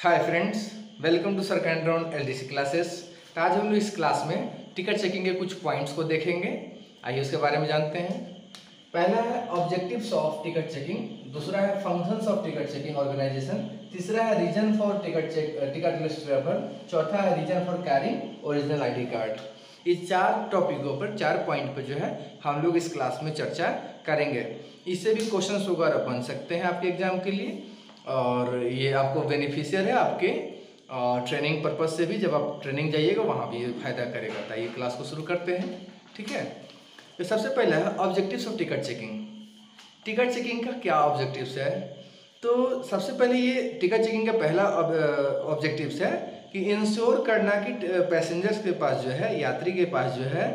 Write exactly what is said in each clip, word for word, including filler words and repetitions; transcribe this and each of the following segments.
Hi friends, welcome to sir कैंड्रॉन LDC classes. आज हम लोग इस क्लास में टिकट चेकिंग के कुछ पॉइंट्स को देखेंगे। आइए उसके बारे में जानते हैं। पहला है ऑब्जेक्टिव्स ऑफ टिकट चेकिंग, दूसरा है functions of ticket checking organisation, तीसरा है reason for ticket check ticketless travel, चौथा है reason for carrying original ID card. इस चार टॉपिकों पर, चार पॉइंट पर जो है हम लोग इस क्लास में चर्चा करेंगे। इससे भी क्वेश्चंस वगैरह बन सकते हैं आपके एग्जाम के लिए, और ये आपको बेनिफिशियल है आपके ट्रेनिंग पर्पज से भी। जब आप ट्रेनिंग जाइएगा वहाँ भी ये फायदा करेगा। तो ये क्लास को शुरू करते हैं, ठीक है। तो सबसे पहला है objectives of ticket checking. Ticket checking का क्या ऑब्जेक्टिव्स है? तो सबसे पहले ये टिकट चेकिंग का पहला ऑब्जेक्टिव्स है कि इंश्योर करना कि पैसेंजर्स के पास जो है, यात्री के पास जो है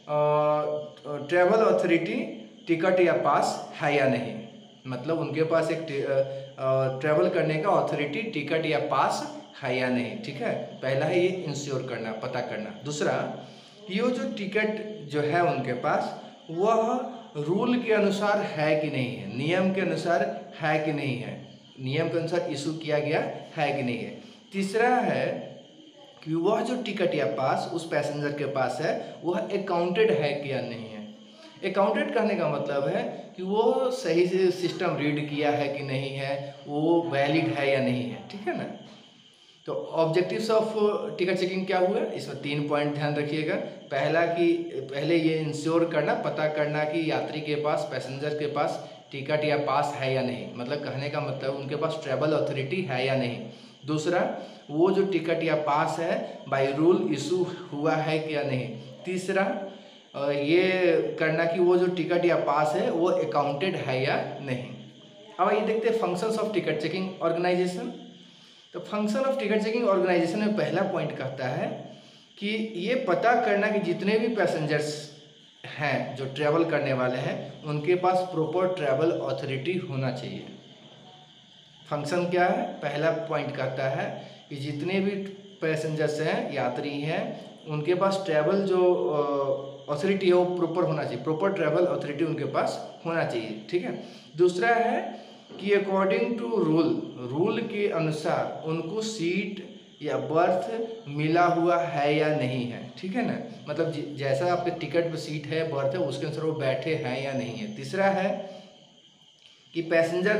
ट्रैवल अथॉरिटी टिकट या पास है या नहीं। मतलब उनके पास एक ट्रैवल करने का अथॉरिटी टिकट या पास है या नहीं, ठीक है। पहला है ये इंश्योर करना, पता करना। दूसरा, ये जो टिकट जो है उनके पास वह रूल के अनुसार है कि नहीं है, नियम के अनुसार है कि नहीं है, नियम के अनुसार इशू किया गया है कि नहीं है। तीसरा है कि वह जो टिकट या पास उस पैसेंजर के पास है वह अकाउंटेड है कि या नहीं है। अकाउंटेड कहने का मतलब है कि वो सही से सिस्टम रीड किया है कि नहीं है, वो वैलिड है या नहीं है, ठीक है ना। तो ऑब्जेक्टिव्स ऑफ टिकट चेकिंग क्या हुआ? इसमें तीन पॉइंट ध्यान रखिएगा। पहला कि पहले ये इंश्योर करना, पता करना कि यात्री के पास, पैसेंजर के पास टिकट या पास है या नहीं। मतलब कहने का मतलब उनके पास ट्रैवल अथॉरिटी है या नहीं। दूसरा, वो जो टिकट या पास है बाय रूल इशू हुआ है कि या नहीं। तीसरा, ये करना कि वो जो टिकट या पास है वो अकाउंटेड है या नहीं। अब ये देखते हैं functions of ticket checking organisation. तो function of ticket checking organisation में पहला पॉइंट कहता है कि ये पता करना कि जितने भी पैसेंजर्स हैं जो ट्रैवल करने वाले हैं उनके पास प्रॉपर ट्रैवल अथॉरिटी होना चाहिए। फंक्शन क्या है? पहला पॉइंट कहता है कि जितने भी पैसेंजर्स हैं, यात्री हैं, उनके पास ट्रैवल जो अथॉरिटी है वो प्रॉपर होना चाहिए, प्रॉपर ट्रैवल अथॉरिटी उनके पास होना चाहिए, ठीक है। दूसरा है कि अकॉर्डिंग टू रूल, रूल के अनुसार उनको सीट या बर्थ मिला हुआ है या नहीं है, ठीक है ना। मतलब जैसा आपके टिकट पे सीट है, बर्थ है, उसके अनुसार वो बैठे हैं या नहीं है। तीसरा है कि पैसेंजर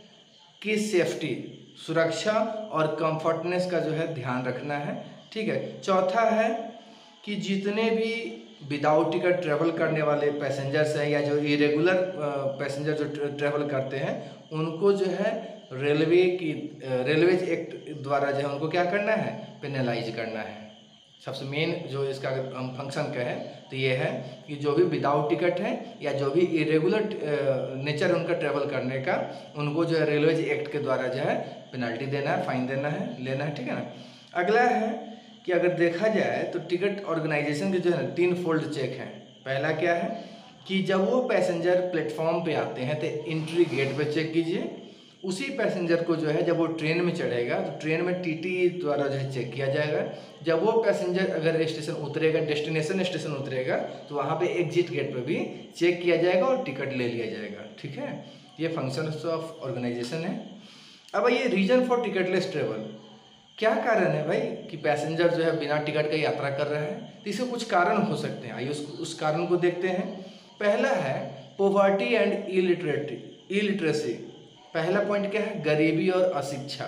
की सेफ्टी, सुरक्षा और कंफर्टनेस का जो है ध्यान रखना है, ठीक है। चौथा है कि जितने भी विदाउट टिकट ट्रैवल करने वाले पैसेंजर्स हैं या जो इरेगुलर पैसेंजर जो ट्रैवल करते हैं उनको जो है रेलवे की रेलवेज एक्ट द्वारा जो है उनको क्या करना है? पेनलाइज करना है। सबसे मेन जो इसका हम फंक्शन का है तो ये है कि जो भी विदाउट टिकट है या जो भी इरेगुलर नेचर उनका ट्रैवल करने का, उनको जो है रेलवेज एक्ट के द्वारा जो है पेनल्टी देना है, फाइन देना है, लेना है, ठीक है ना। अगला है कि अगर देखा जाए तो टिकट ऑर्गेनाइजेशन के जो है तीन फोल्ड चेक हैं। पहला क्या है कि जब वो पैसेंजर प्लेटफॉर्म पे आते हैं तो एंट्री गेट पे चेक कीजिए। उसी पैसेंजर को जो है जब वो ट्रेन में चढ़ेगा तो ट्रेन में टीटी द्वारा जो है चेक किया जाएगा। जब वो पैसेंजर अगर स्टेशन उतरेगा, डेस्टिनेशन स्टेशन उतरेगा, तो वहाँ पे एग्जिट गेट पे भी चेक किया जाएगा और टिकट ले लिया जाएगा, ठीक है। ये फंक्शन ऑफ ऑर्गेनाइजेशन है। अब ये रीजन फॉर टिकटलेस ट्रेवल, क्या कारण है भाई कि पैसेंजर जो है बिना टिकट का यात्रा कर रहा है? तो इसके कुछ कारण हो सकते हैं। आइए उस, उस कारण को देखते हैं। पहला है पॉवर्टी एंड इलिटरेटी इलिटरेसी। पहला पॉइंट क्या है? गरीबी और अशिक्षा।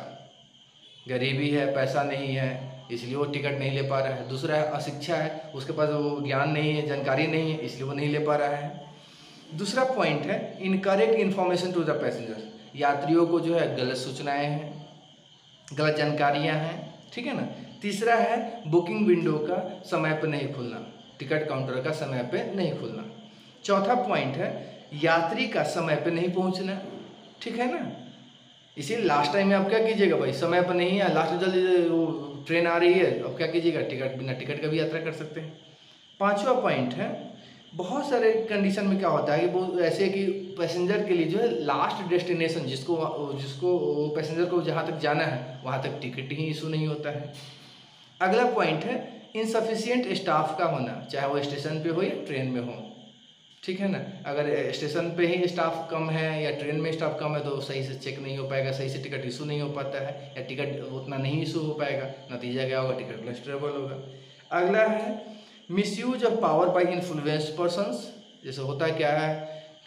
गरीबी है, पैसा नहीं है, इसलिए वो टिकट नहीं ले पा रहा है। दूसरा है अशिक्षा है, उसके पास वो ज्ञान नहीं है, जानकारी नहीं है, इसलिए वो नहीं ले पा रहा है। दूसरा पॉइंट है incorrect information to the passenger. यात्रियों को जो है गलत सूचनाएं हैं, गलत जानकारियां हैं, ठीक है ना। तीसरा है बुकिंग विंडो का समय पर नहीं खुलना, टिकट काउंटर का समय पे नहीं खुलना। चौथा पॉइंट है यात्री का समय पे नहीं पहुंचना, ठीक है ना। इसी लास्ट टाइम में आप क्या कीजिएगा भाई, समय पर नहीं है, लास्ट जल्दी वो ट्रेन आ रही है, अब क्या कीजिएगा, टिकट बिना टिकट का भी यात्रा कर सकते हैं। पाँचवा पॉइंट है बहुत सारे कंडीशन में क्या होता है कि वो ऐसे कि पैसेंजर के लिए जो है लास्ट डेस्टिनेशन जिसको जिसको पैसेंजर को जहाँ तक जाना है वहाँ तक टिकट ही इशू नहीं होता है। अगला पॉइंट है इनसफिशिएंट स्टाफ का होना, चाहे वो स्टेशन पे हो या ट्रेन में हो, ठीक है ना। अगर स्टेशन पे ही स्टाफ कम है या ट्रेन में स्टाफ कम है तो सही से चेक नहीं हो पाएगा, सही से टिकट इशू नहीं हो पाता है, या टिकट उतना नहीं इशू हो पाएगा, नतीजा क्या होगा, टिकट लेस ट्रेवल होगा। अगला है misuse of power by influenced persons. जैसे होता क्या है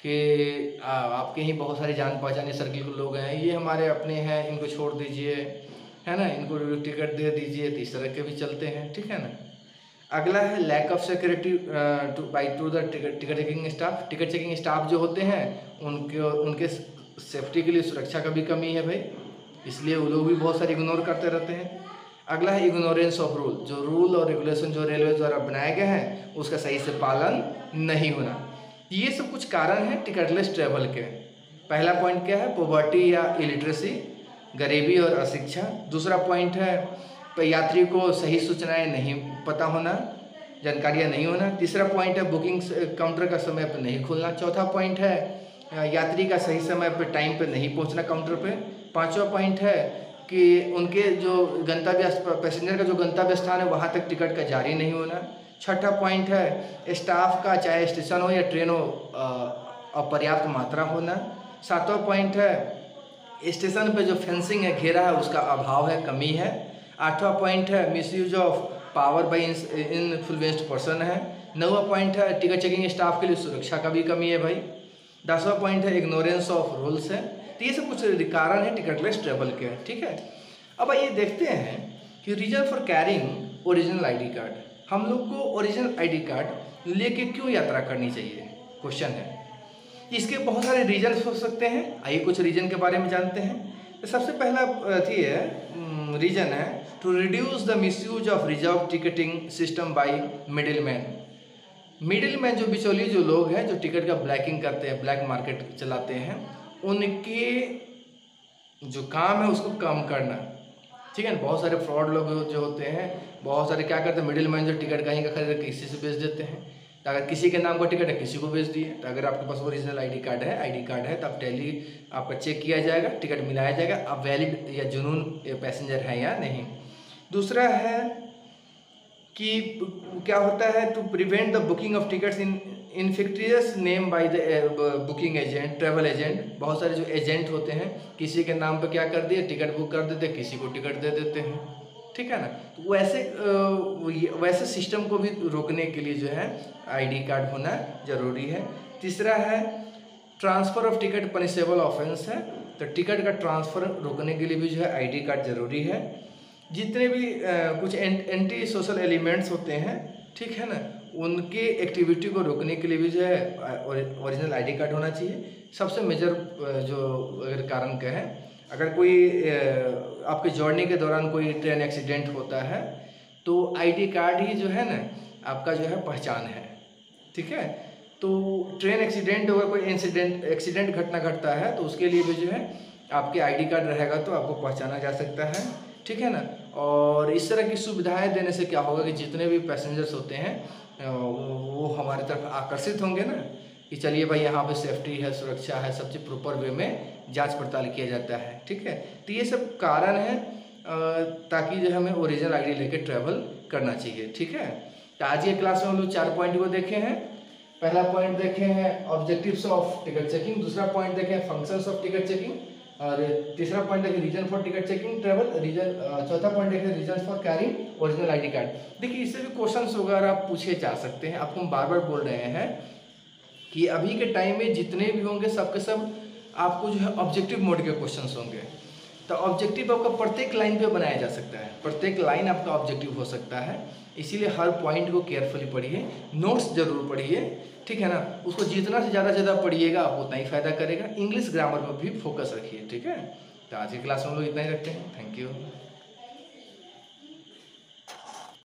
कि आ, आपके ही बहुत सारे जान पहचाने सर्किल के लोग हैं, ये हमारे अपने हैं, इनको छोड़ दीजिए, है ना, इनको टिकट दे दीजिए, तो इस तरह के भी चलते हैं, ठीक है ना। अगला है lack of security to by to the ticket ticket checking staff. Ticket checking staff जो होते हैं उनके उनके सेफ्टी के लिए सुरक्षा का भी कमी है भाई, इसलिए वो लोग भी बहुत सारे इग्नोर करते रहते हैं। अगला है इग्नोरेंस ऑफ रूल, जो रूल और रेगुलेशन जो रेलवे द्वारा बनाए गए हैं उसका सही से पालन नहीं होना। ये सब कुछ कारण हैं टिकटलेस ट्रेवल के। पहला पॉइंट क्या है, पॉवर्टी या इलिटरेसी, गरीबी और अशिक्षा। दूसरा पॉइंट है यात्री को सही सूचनाएं नहीं पता होना, जानकारियां नहीं होना। तीसरा पॉइंट है बुकिंग काउंटर का समय पर नहीं खुलना। चौथा पॉइंट है यात्री का सही समय पर टाइम पर नहीं पहुंचना काउंटर पे। पांचवा पॉइंट है कि उनके जो गंतव्य पैसेंजर का जो गंतव्य स्थान है वहां तक टिकट का जारी नहीं होना। छठा पॉइंट है स्टाफ का चाहे स्टेशन हो या ट्रेन हो अपर्याप्त मात्रा होना। सातवां पॉइंट है स्टेशन पे जो फेंसिंग है, घेरा है, उसका अभाव है, कमी है। आठवां पॉइंट है misuse of power by influenced person है। नौवां पॉइंट है टिकट चेकिंग स्टाफ के लिए सुरक्षा का भी कमी है भाई। दसवां पॉइंट है इग्नोरेंस ऑफ रूल्स है। तो ये सब कुछ कारण है टिकटलेस ट्रेवल के, ठीक है। अब ये देखते हैं कि reason for carrying original ID card. हम लोग को ओरिजिनल आईडी कार्ड लेके क्यों यात्रा करनी चाहिए, क्वेश्चन है। इसके बहुत सारे रीजन हो सकते हैं, आइए कुछ रीजन के बारे में जानते हैं। तो सबसे पहला थी है रीजन है to reduce the misuse of reserve ticketing system by middle man. Middle man जो बिचौली जो लोग हैं जो टिकट का ब्लैकिंग करते हैं, ब्लैक मार्केट चलाते हैं, उनके जो काम है उसको कम करना, ठीक है। बहुत सारे फ्रॉड लोग जो होते हैं, बहुत सारे क्या करते हैं, मिडिल मैन जो टिकट कहीं का खरीद किसी से बेच देते हैं। तो अगर किसी के नाम का टिकट है किसी को बेच दिए, तो अगर आपके पास ओरिजिनल आईडी कार्ड है आईडी कार्ड है तो आप टेली आपका चेक किया जाएगा, टिकट मिलाया जाएगा, आप वैलिड या जुनून पैसेंजर हैं या नहीं। दूसरा है कि क्या होता है to prevent the booking of tickets in fictitious name by the booking agent, travel agent. बहुत सारे जो एजेंट होते हैं किसी के नाम पर क्या कर दिए, टिकट बुक कर देते हैं, किसी को टिकट दे देते हैं, ठीक है ना। तो वैसे वैसे सिस्टम को भी रोकने के लिए जो है आईडी कार्ड होना जरूरी है। तीसरा है transfer of ticket punishable offence है, तो टिकट का ट्रांसफ़र रोकने के लिए भी जो है आईडी कार्ड जरूरी है। जितने भी आ, कुछ एंटी सोशल एलिमेंट्स होते हैं, ठीक है ना, उनके एक्टिविटी को रोकने के लिए भी जो है ओरिजिनल आईडी कार्ड होना चाहिए। सबसे मेजर जो अगर कारण का है, अगर कोई आपके जर्नी के दौरान कोई ट्रेन एक्सीडेंट होता है तो आईडी कार्ड ही जो है ना आपका जो है पहचान है, ठीक है। तो ट्रेन एक्सीडेंट अगर कोई इंसिडेंट एक्सीडेंट घटना घटता है तो उसके लिए भी जो है आपके आईडी कार्ड रहेगा तो आपको पहचाना जा सकता है, ठीक है ना। और इस तरह की सुविधाएं देने से क्या होगा कि जितने भी पैसेंजर्स होते हैं वो हमारी तरफ आकर्षित होंगे ना, कि चलिए भाई यहाँ पे सेफ्टी है, सुरक्षा है, सब चीज़ प्रॉपर वे में जांच पड़ताल किया जाता है, ठीक है। तो ये सब कारण है ताकि जो हमें ओरिजिनल आईडी लेके ट्रैवल करना चाहिए, ठीक है। तो आज के क्लास में हम लोग चार पॉइंट को देखे हैं। पहला पॉइंट देखे हैं ऑब्जेक्टिव्स ऑफ टिकट चेकिंग, दूसरा पॉइंट देखे हैं फंक्शंस ऑफ टिकट चेकिंग, और तीसरा पॉइंट देखे reason for ticket checking travel, reason चौथा पॉइंट देखे reason for carrying original ID card. देखिए इससे भी क्वेश्चंस वगैरह पूछे जा सकते हैं। आपको हम बार बार बोल रहे हैं कि अभी के टाइम में जितने भी होंगे सबके सब आपको जो है ऑब्जेक्टिव मोड के क्वेश्चंस होंगे। तो ऑब्जेक्टिव आपका प्रत्येक लाइन पे बनाया जा सकता है, प्रत्येक लाइन आपका ऑब्जेक्टिव हो सकता है, इसीलिए हर पॉइंट को केयरफुली पढ़िए, नोट्स जरूर पढ़िए, ठीक है ना। उसको जितना से ज़्यादा ज़्यादा पढ़िएगा आपको उतना ही फायदा करेगा। इंग्लिश ग्रामर पर भी फोकस रखिए, ठीक है। तो आज की क्लास में हम लोग इतना ही रखते हैं। Thank you.